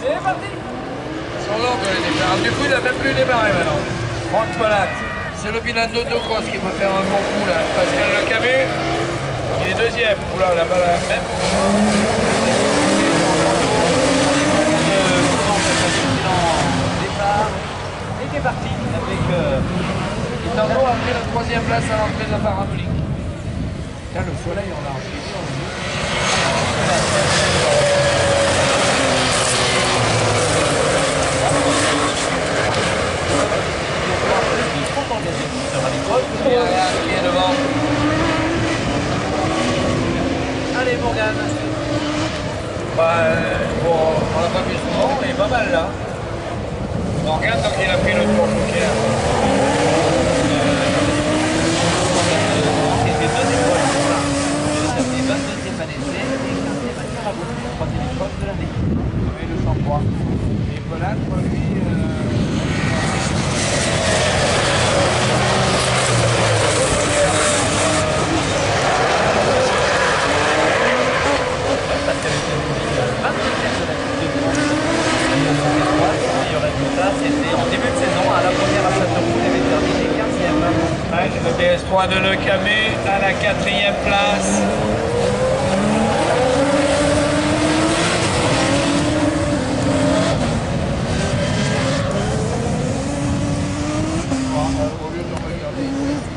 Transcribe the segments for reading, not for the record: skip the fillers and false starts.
C'est parti. Ils sont longs les départs. Du coup, il a même plus démarré maintenant. Franck Polat. C'est le bilan d'autocross qui peut faire un bon coup là. Pascal Le Camus, il est deuxième. Oula, la balle même. Et qui est parti avec Tando a pris la troisième place à l'entrée de la parabolique. Là, le soleil, on l'a ensuite. Il est devant. Allez Morgane. Bah, bon, on l'a pas vu souvent, il est pas mal là. Morgane, donc il a pris le tour Joker. C'était 2 étoiles. Il terminé 22e à l'essai et 15e à Mirabeau. 3e épreuve de l'année. Et le 103. Et Polat, lui. C'était en début de saison, à la première à Châteauroux, il avait terminé 15e. Ouais, le DS3 de Le Camus à la 4e place. Au lieu de regarder.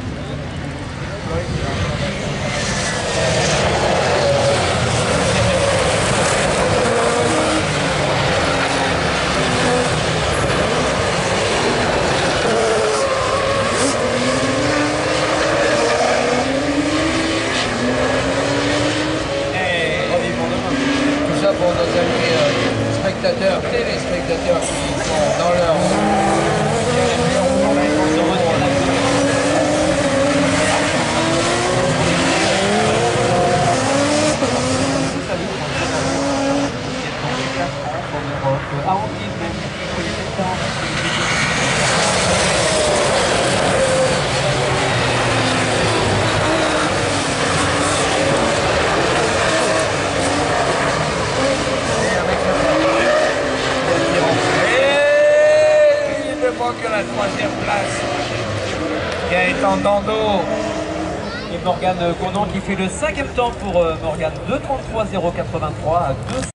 Tout ça pour nos amis spectateurs, téléspectateurs qui sont dans leur... que la 3e place Gaëtan Dando Et Morgane Gondon qui fait le 5e temps pour Morgane, 2:33,083 à 2.